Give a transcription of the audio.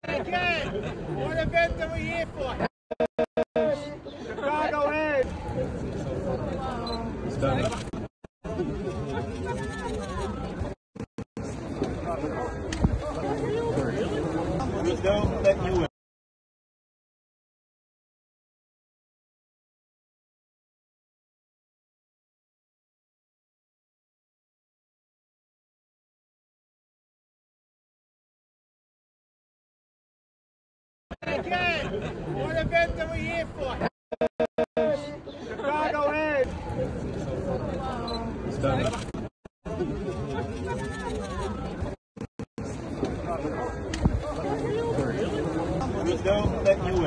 Again, what event are we here for? Chicago Edge. Don't let you in. Again, what event are we here for? Chicago Edge. Don't let you in.